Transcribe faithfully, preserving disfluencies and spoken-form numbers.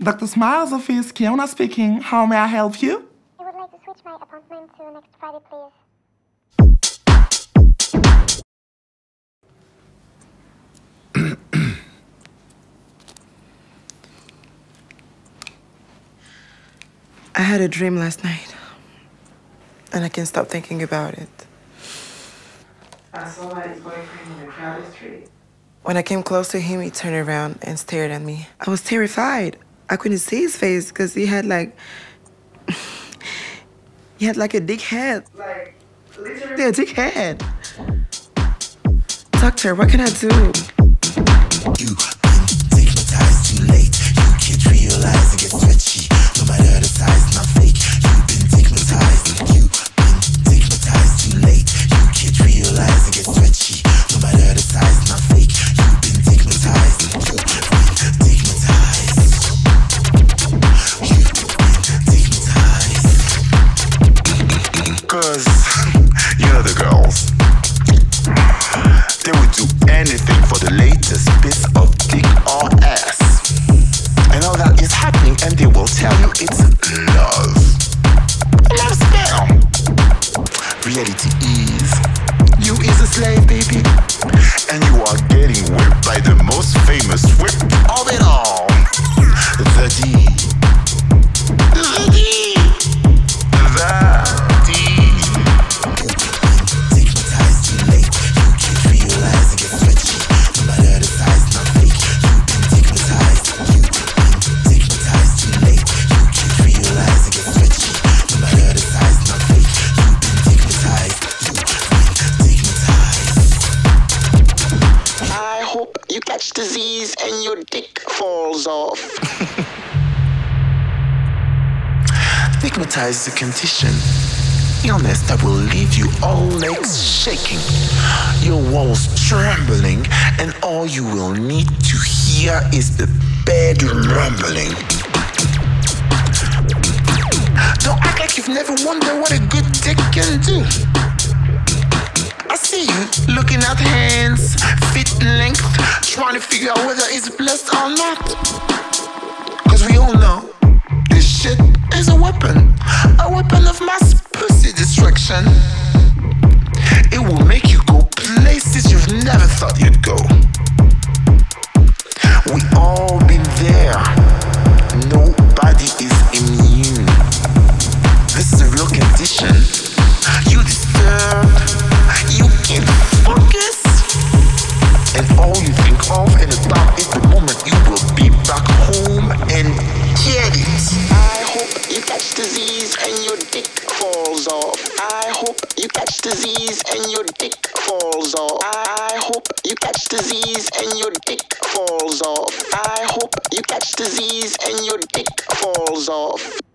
Doctor Smile's office, Keiona speaking. How may I help you? I would like to switch my appointment to next Friday, please. I had a dream last night, and I can't stop thinking about it. I saw my ex-boyfriend in a crowded street. When I came close to him, he turned around and stared at me. I was terrified. I couldn't see his face because he had like... he had like a dick head. Like, literally a dick head. Doctor, what can I do? You've been dickmatized too late. You can't realize and get stretchy. No matter the size, not fake. You've been dickmatized. You've been dickmatized too late. You can't realize and get stretchy. No matter the size, not fake. You've been dickmatized. You've been dickmatized. You've been dickmatized. Cause you know the girls. They would do anything for the latest piece of dick or ass. And all that is happening, and they will tell you it's love. Love spell. Reality is, you is a slave, baby. And you are getting whipped by the most famous whip of it all. The D. The D. The D. Dickmatized too late. You can't realize and get stretchy. No matter the size, not fake. You've been dickmatized. You've been dickmatized too late. You can't realize and get stretchy. No matter the size, not fake. You've been dickmatized. You've been dickmatized. I hope you catch disease and your dick falls off. Dickmatized is a condition. Illness that will leave you all legs shaking, your walls trembling, and all you will need to hear is the bed rumbling. Don't act like you've never wondered what a good dick can do. I see you looking at hands, feet length, trying to figure out whether it's blessed or not. Cause we all know this shit is a weapon, a weapon of mass pussy destruction. It will make you go places you've never thought you'd go. We all been there. Nobody is immune. This is a real condition. You disturbed. You can't focus. And all you think of in the dark is the moment you will be back home and get it. I hope you catch disease and your dick falls off. I hope you catch disease and your dick falls off. I hope you catch disease and your dick falls off. I hope you catch disease and your dick falls off.